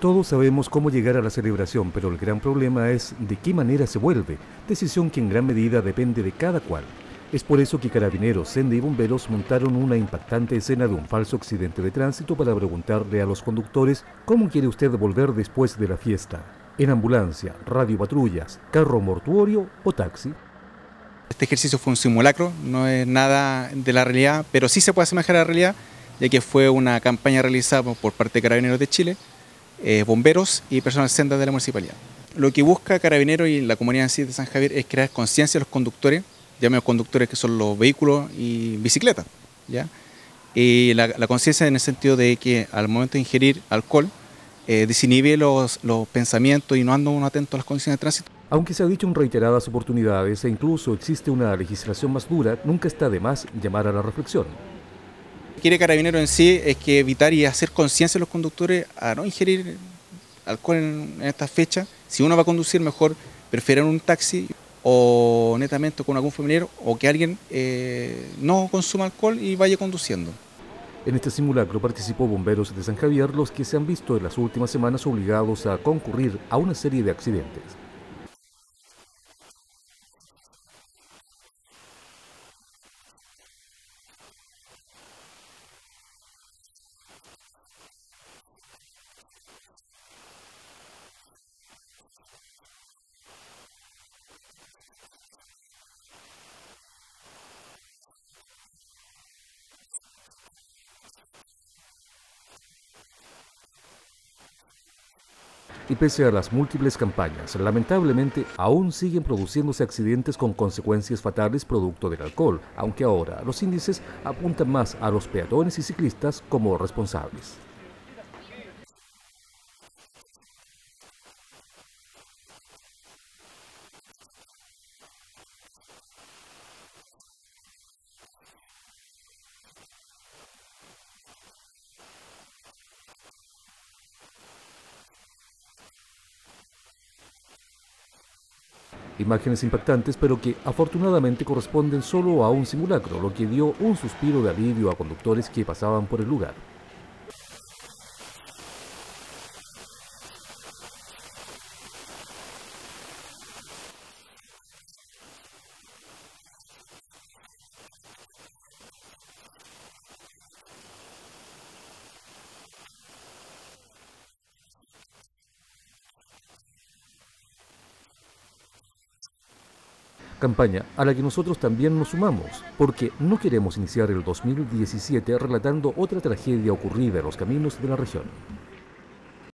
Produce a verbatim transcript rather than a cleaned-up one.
Todos sabemos cómo llegar a la celebración, pero el gran problema es de qué manera se vuelve, decisión que en gran medida depende de cada cual. Es por eso que Carabineros, Senda y bomberos montaron una impactante escena de un falso accidente de tránsito para preguntarle a los conductores cómo quiere usted volver después de la fiesta. En ambulancia, radiopatrullas, carro mortuorio o taxi. Este ejercicio fue un simulacro, no es nada de la realidad, pero sí se puede asemejar a la realidad, ya que fue una campaña realizada por parte de Carabineros de Chile, eh, bomberos y personal Senda de la municipalidad. Lo que busca Carabineros y la comunidad en sí de San Javier es crear conciencia a los conductores, llamemos conductores que son los vehículos y bicicletas, ¿ya? Y la, la conciencia en el sentido de que al momento de ingerir alcohol, eh, desinhibe los, los pensamientos y no anda uno atento a las condiciones de tránsito. Aunque se ha dicho en reiteradas oportunidades e incluso existe una legislación más dura, nunca está de más llamar a la reflexión. Lo que quiere Carabineros en sí es que evitar y hacer conciencia a los conductores a no ingerir alcohol en, en esta fecha. Si uno va a conducir, mejor prefieren un taxi o netamente con algún familiar, o que alguien eh, no consuma alcohol y vaya conduciendo. En este simulacro participó bomberos de San Javier, los que se han visto en las últimas semanas obligados a concurrir a una serie de accidentes. Y pese a las múltiples campañas, lamentablemente aún siguen produciéndose accidentes con consecuencias fatales producto del alcohol, aunque ahora los índices apuntan más a los peatones y ciclistas como responsables. Imágenes impactantes, pero que afortunadamente corresponden solo a un simulacro, lo que dio un suspiro de alivio a conductores que pasaban por el lugar. Campaña a la que nosotros también nos sumamos, porque no queremos iniciar el dos mil diecisiete relatando otra tragedia ocurrida en los caminos de la región.